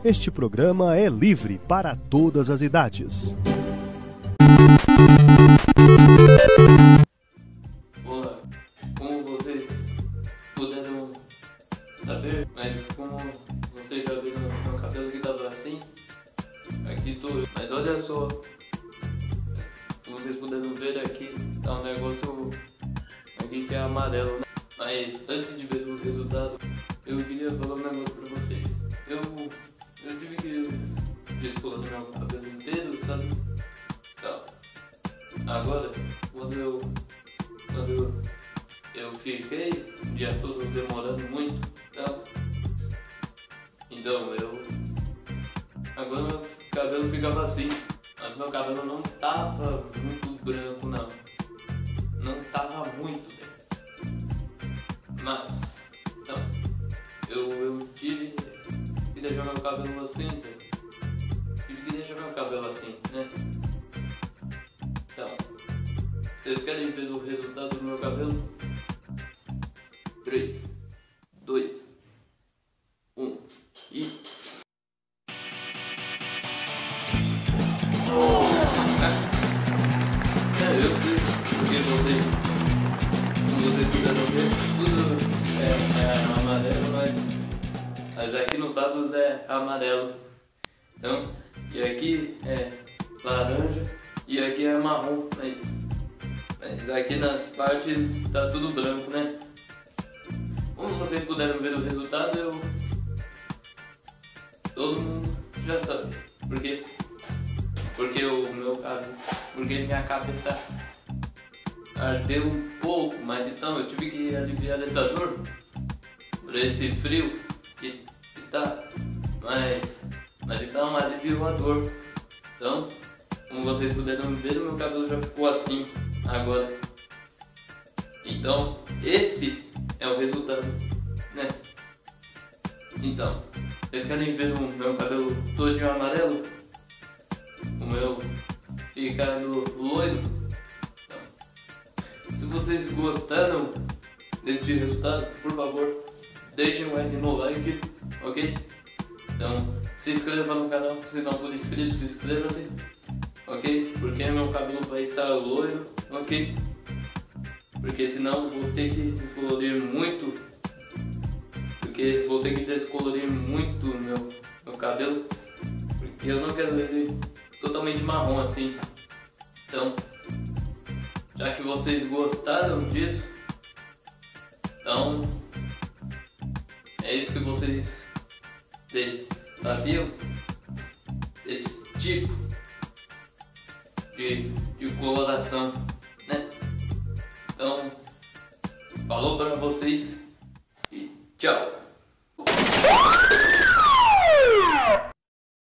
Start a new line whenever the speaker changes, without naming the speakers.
Este programa é livre para todas as idades.
Olá, como vocês puderam saber, mas como vocês já viram meu cabelo que tava assim, aqui tô eu. Mas olha só, como vocês puderam ver aqui, tá um negócio aqui que é amarelo, né? Mas antes de ver o resultado, eu queria falar um negócio pra vocês. Eu tive que descolorir meu cabelo inteiro, sabe? Então, agora, quando eu fiquei o dia todo demorando muito, então agora meu cabelo ficava assim, mas meu cabelo não tava muito branco não tava muito bem. Mas, então, eu tive que deixar meu cabelo assim, né? Então, vocês querem ver o resultado do meu cabelo? 3, 2, 1 e... Eu sei, porque como vocês puderam ver, tudo é amarelo, mas aqui nos lados é amarelo. Então, e aqui é laranja e aqui é marrom, mas aqui nas partes tá tudo branco, né? Como vocês puderam ver o resultado, todo mundo já sabe. Por quê? Porque minha cabeça ardeu um pouco, mas então eu tive que aliviar essa dor por esse frio que tá, mas então aliviou a dor. Então, como vocês puderam ver, o meu cabelo já ficou assim agora. Então, esse é o resultado, né? Então, vocês querem ver o meu cabelo todinho amarelo? O meu ficando loiro? Então, se vocês gostaram deste resultado, por favor, deixem um like no like, ok? Então, se inscreva no canal, se não for inscrito, se inscreva-se, ok? Porque meu cabelo vai estar loiro, ok? Porque senão vou ter que descolorir muito, meu cabelo, porque eu não quero ele totalmente marrom assim. Então, já que vocês gostaram disso, então é isso que vocês sabiam desse tipo de coloração, né? Então, falou para vocês e tchau!